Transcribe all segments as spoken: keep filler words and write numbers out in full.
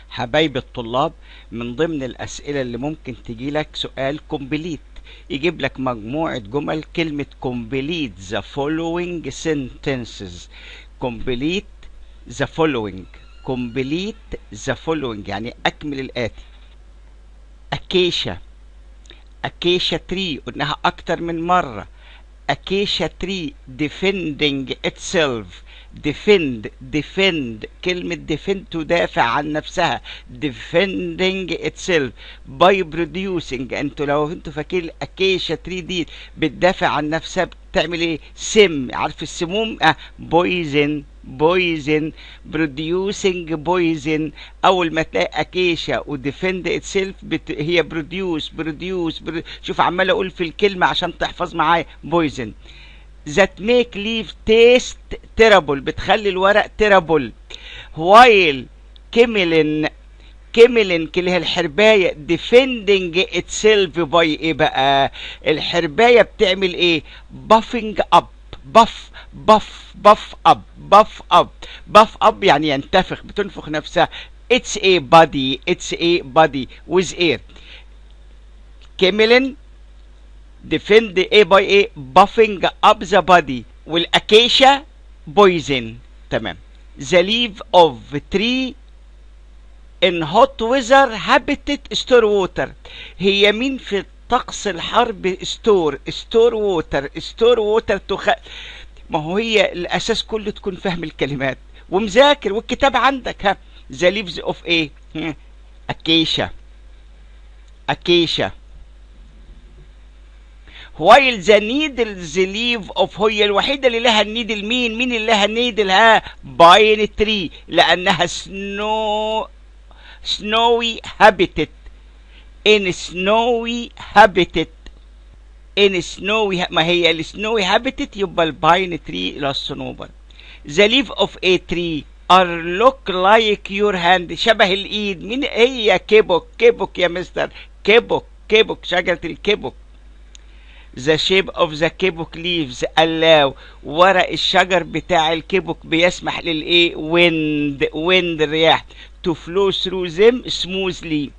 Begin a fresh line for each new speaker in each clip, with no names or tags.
حبايب الطلاب، من ضمن الأسئلة اللي ممكن تجي لك سؤال كومبليت، يجيب لك مجموعة جمل كلمة complete the following sentences. complete the following complete the following يعني أكمل الآتي. أكيشا أكيشا تري قلناها أكتر من مرة. أكيشا تري defending itself. defend defend كلمة defend تدافع عن نفسها. defending itself by producing. انتوا لو انتوا فاكرين أكيشا تري دي بتدافع عن نفسها بتعمل ايه؟ سم. عارف السموم؟ اه poison poison producing poison. اول ما تلاقي اكيشا وديفند اتسيلف بت... هي بروديوس بروديوس برو... شوف عمال اقول في الكلمه عشان تحفظ معايا. poison that make leaf taste terrible بتخلي الورق terrible. while كيميلين كيميلين اللي هي الحربايه defending itself by ايه بقى؟ الحربايه بتعمل ايه؟ buffing up. buff buff buff up buff up buff up يعني ينتفخ، بتنفخ نفسها. it's a body it's a body with air. كيميلين defend a by a buffing up the body. والاكيشا poison. تمام. the leaf of tree in hot weather habitat store water. هي مين في طقس الحرب ستور ستور ووتر ستور ووتر تخ... ما هو هي الاساس كله تكون فاهم الكلمات ومذاكر والكتاب عندك. ها the leaves of ايه؟ اكيشا اكيشا. while the needles leaf of هي الوحيدة اللي لها النيدل. مين مين اللي لها النيدل؟ ها باين تري لأنها سنو snowy habitat in snowy habitat in snowy. ما هي السنوي habitat يبقى الباين تري إلى الصنوبر. the leaf of a tree are look like your hand شبه الإيد. مين هي؟ كيبوك كيبوك يا مستر كيبوك كيبوك شجرة الكيبوك. the shape of the كيبوك leaves allow ورق الشجر بتاع الكيبوك بيسمح للإيه؟ wind wind الرياح to flow through them smoothly.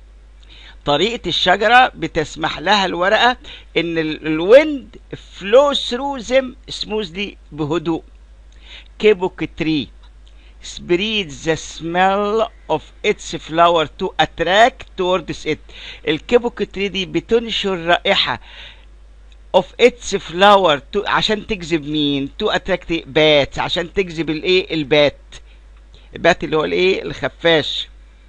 طريقة الشجرة بتسمح لها الورقة ان الويند flow through them smoothly بهدوء. كيبوك tree spreads the smell of its flower to attract towards it. الكيبوك tree دي بتنشر رائحة of its flower to عشان تجذب مين؟ to attract بات عشان تجذب الايه؟ البات. البات اللي هو الايه؟ الخفاش.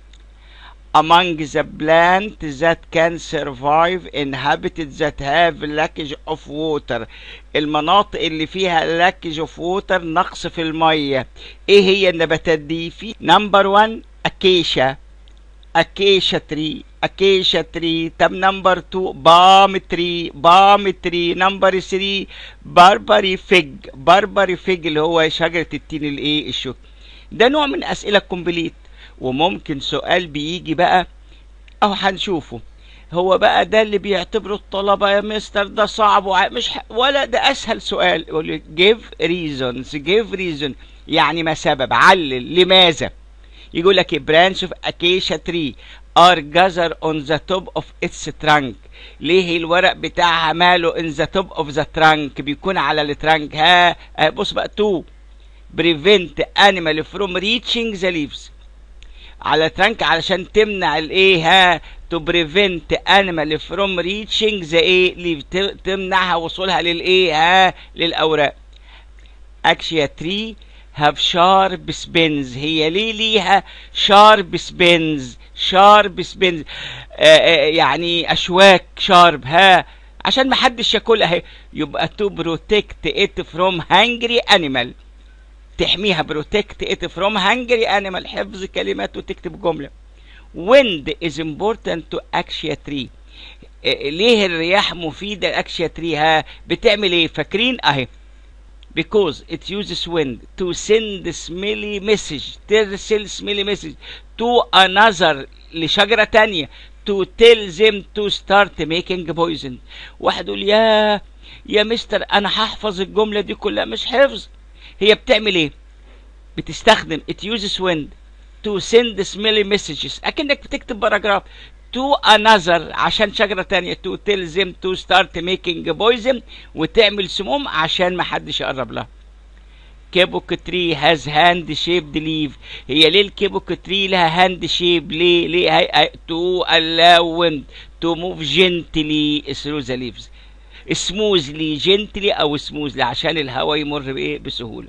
among the plants that can survive in habitats that have lackage of water. المناطق اللي فيها lackage of water نقص في المية. ايه هي النباتات دي؟ في نمبر واحد اكيشا اكيشا تري اكيشا تري. طب نمبر اتنين بالم تري بالم تري. نمبر تلاتة باربري فيج باربري فيج اللي هو شجرة التين الايه؟ الشوك. ده نوع من اسئلة كومبليت. وممكن سؤال بيجي بقى اهو هنشوفه. هو بقى ده اللي بيعتبره الطلبة يا مستر ده صعب وع... مش ح... ولا ده اسهل سؤال. يقول لي give reasons give reason يعني ما سبب، علل لماذا. يقول لك branch of acacia tree are gathered on the top of its trunk. ليه الورق بتاعها ماله in the top of the trunk بيكون على الترنك؟ ها بص بقى to prevent animal from reaching the leaves. على ترنك علشان تمنع الايه؟ ها to prevent animal from reaching the ايه؟ leaf تمنعها وصولها للايه؟ ها للاوراق. acacia tree have sharp spines. هي ليه ليها sharp spines؟ sharp spines آه آه يعني اشواك شارب. ها عشان ما حدش ياكلها. يبقى to protect it from hungry animal تحميها. protect it from hungry animal حفظ كلمات وتكتب جملة. wind is important to acacia tree. ليه الرياح مفيدة لأكشيا تري؟ ها بتعمل ايه؟ فاكرين اهي because it uses wind to send smelly message ترسل smelly message to another لشجرة تانية to tell them to start making poison. واحد يقول يا يا مستر انا هحفظ الجملة دي كلها. مش حفظ. هي بتعمل ايه؟ بتستخدم it uses wind to send smelly messages أكنك بتكتب باراجراف to another عشان شجرة تانية to tell them to start making poison وتعمل سموم عشان ما حدش يقرب لها. كيبوك تري has hand shaped leaf. هي ليه الكيبوك تري لها hand shape؟ ليه ليه هي to allow wind to move gently through the leaves. smoothly gently او smoothly عشان الهواء يمر بايه؟ بسهولة.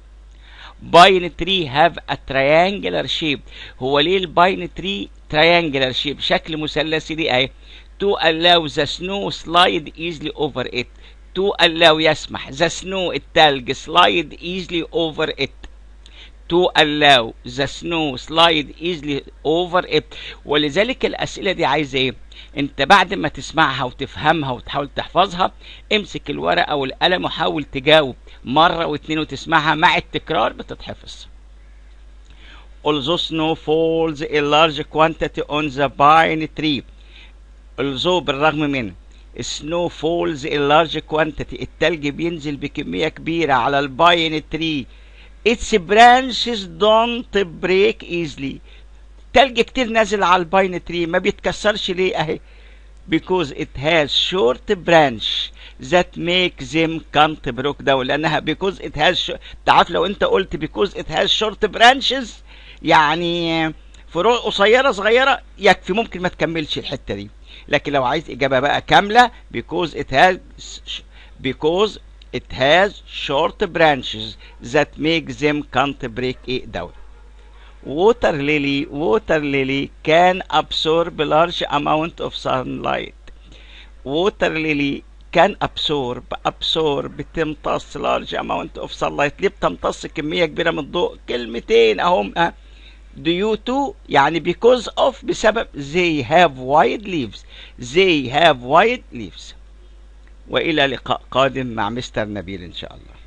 باين تري have a triangular shape. هو ليه الباين تري triangular shape شكل مثلثي؟ دي اهي to allow the snow slide easily over it. to allow يسمح the snow التلج slide easily over it. to allow the snow slide easily over it. ولذلك الأسئلة دي عايزة ايه؟ انت بعد ما تسمعها وتفهمها وتحاول تحفظها امسك الورقة والقلم وحاول تجاوب مرة واتنين وتسمعها مع التكرار بتتحفظ. although snow falls a large quantity on the pine tree. although بالرغم من snow falls a large quantity التلج بينزل بكمية كبيرة على الباين تري. its branches don't break easily. تلج كتير نازل على الباين تري ما بيتكسرش ليه؟ اهي because it has short branch that make them can't break down. لانها because it has تعرف لو انت قلت because it has short branches يعني فروع قصيرة صغيرة يكفي، ممكن ما تكملش الحتة دي. لكن لو عايز إجابة بقى كاملة because it has because it has short branches that make them can't break it down. water lily water lily can absorb large amount of sunlight. water lily can absorb absorb بتمتص large amount of sunlight. ليه بتمتص كمية كبيرة من الضوء؟ كلمتين اهم اه due to يعني because of بسبب they have wide leaves they have wide leaves. وإلى لقاء قادم مع مستر نبيل إن شاء الله.